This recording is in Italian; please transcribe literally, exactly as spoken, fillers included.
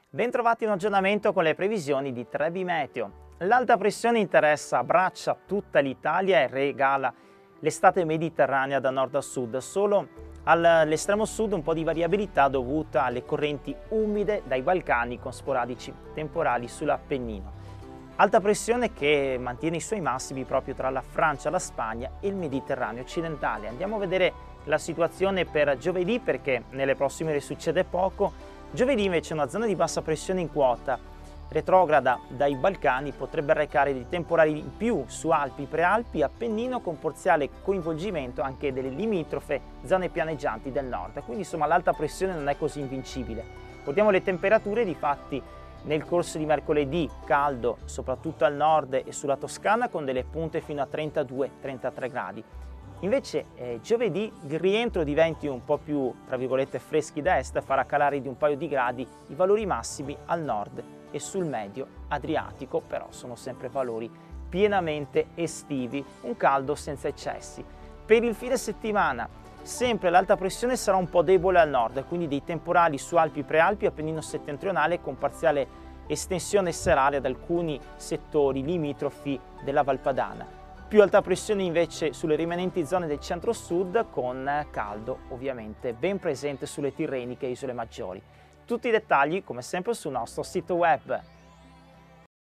Bentrovati in aggiornamento con le previsioni di Trebi Meteo. L'alta pressione interessa, abbraccia tutta l'Italia e regala l'estate mediterranea da nord a sud. Solo all'estremo sud un po' di variabilità dovuta alle correnti umide dai Balcani con sporadici temporali sull'Appennino. Alta pressione che mantiene i suoi massimi proprio tra la Francia, la Spagna e il Mediterraneo occidentale. Andiamo a vedere la situazione per giovedì perché nelle prossime ore succede poco. Giovedì invece una zona di bassa pressione in quota retrograda dai Balcani potrebbe recare dei temporali in più su Alpi, Prealpi, Appennino con parziale coinvolgimento anche delle limitrofe zone pianeggianti del nord. Quindi insomma l'alta pressione non è così invincibile. Guardiamo le temperature, difatti nel corso di mercoledì caldo soprattutto al nord e sulla Toscana con delle punte fino a trentadue trentatré gradi. Invece eh, giovedì il rientro di venti un po' più, tra virgolette, freschi da est farà calare di un paio di gradi i valori massimi al nord e sul medio Adriatico, però sono sempre valori pienamente estivi, un caldo senza eccessi. Per il fine settimana sempre l'alta pressione sarà un po' debole al nord, quindi dei temporali su Alpi, Prealpi, Appennino settentrionale con parziale estensione serale ad alcuni settori limitrofi della Valpadana. Più alta pressione invece sulle rimanenti zone del centro-sud con caldo ovviamente ben presente sulle Tirreniche e isole maggiori. Tutti i dettagli come sempre sul nostro sito web.